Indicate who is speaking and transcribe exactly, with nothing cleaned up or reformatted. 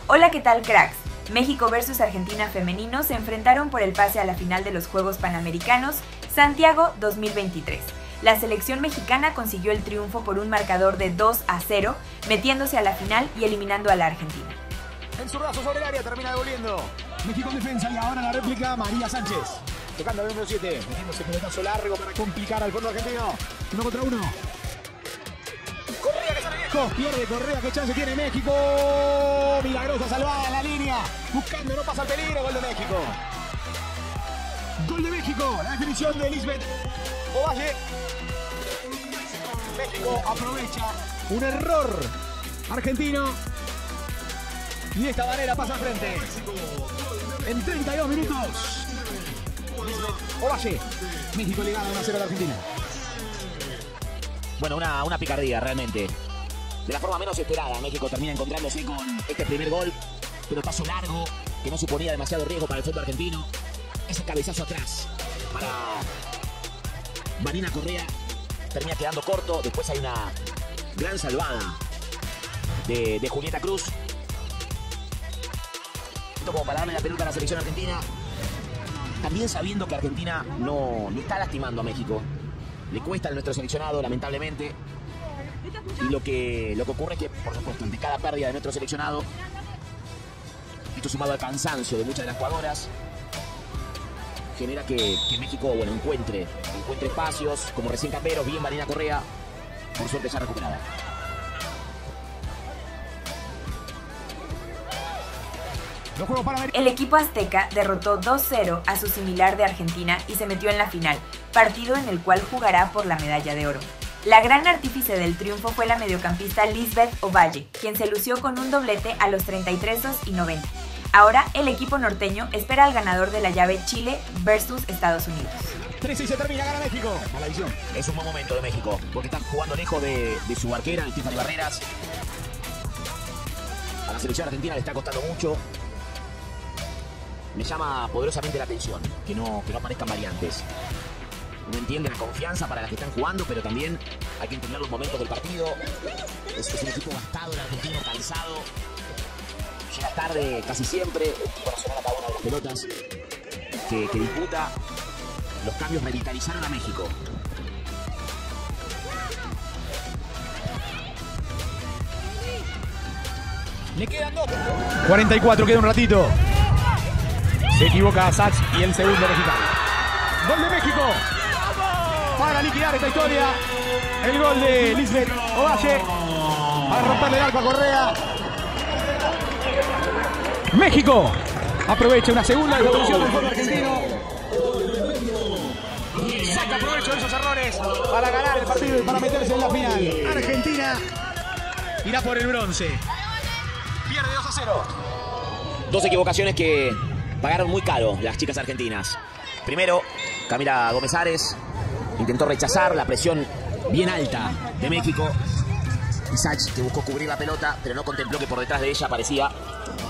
Speaker 1: Hola, ¿qué tal, cracks? México versus Argentina femenino se enfrentaron por el pase a la final de los Juegos Panamericanos Santiago dos mil veintitrés. La selección mexicana consiguió el triunfo por un marcador de dos a cero, metiéndose a la final y eliminando a la Argentina.
Speaker 2: En su brazo sobre el área termina devolviendo. México en defensa y ahora la réplica María Sánchez. Tocando al número siete, metiéndose pelotazo largo para complicar al fondo argentino. Uno contra uno. Correa que sale Viejo, pierde Correa, qué chance tiene México. Milagrosa salvada en la línea. Buscando, no pasa el peligro, gol de México. Gol de México, la definición de Lisbeth Ovalle. México aprovecha un error argentino y de esta manera pasa al frente. En treinta y dos minutos. Ovalle. México le gana uno a cero a la Argentina.
Speaker 3: Bueno, una, una picardía realmente. De la forma menos esperada, México termina encontrándose con este primer gol. Pelotazo largo, que no suponía demasiado riesgo para el fondo argentino. Ese cabezazo atrás para Marina Correa. Termina quedando corto. Después hay una gran salvada de, de Julieta Cruz. Esto como para darle la pelota a la selección argentina. También sabiendo que Argentina no, no está lastimando a México. Le cuesta a nuestro seleccionado, lamentablemente. Y lo que, lo que ocurre es que, por supuesto, ante cada pérdida de nuestro seleccionado, esto sumado al cansancio de muchas de las jugadoras, genera que, que México, bueno, encuentre, encuentre espacios, como recién Camberos, bien Marina Correa, por suerte ya recuperada.
Speaker 1: El equipo azteca derrotó dos cero a su similar de Argentina y se metió en la final, partido en el cual jugará por la medalla de oro. La gran artífice del triunfo fue la mediocampista Lisbeth Ovalle, quien se lució con un doblete a los treinta y tres y noventa. Ahora, el equipo norteño espera al ganador de la llave Chile versus Estados Unidos.
Speaker 2: tres y se termina, gana México. Mala visión.
Speaker 3: Es un buen momento de México, porque están jugando lejos de, de su arquera, Estefany Barreras. A la selección argentina le está costando mucho. Me llama poderosamente la atención que no, que no aparezcan variantes. Uno entiende la confianza para las que están jugando, pero también hay que entender los momentos del partido. Es, es un equipo gastado, el argentino cansado. Llega tarde casi siempre. Conocerán a cada una de las pelotas que, que disputa. Los cambios revitalizaron a México.
Speaker 2: Le quedan dos. cuarenta y cuatro, queda un ratito. Se equivoca Sachs y el segundo mexicano. Gol de México. Para liquidar esta historia. El gol de Lisbeth Ovalle. Para romperle el arco a Correa. México aprovecha una segunda devolución del fútbol argentino. Saca provecho de esos errores para ganar el partido y para meterse en la final. Argentina irá por el bronce. Pierde dos a cero.
Speaker 3: Dos equivocaciones que pagaron muy caro las chicas argentinas. Primero, Camila Gómez Ares intentó rechazar la presión bien alta de México. Y Sachs, que buscó cubrir la pelota, pero no contempló que por detrás de ella aparecía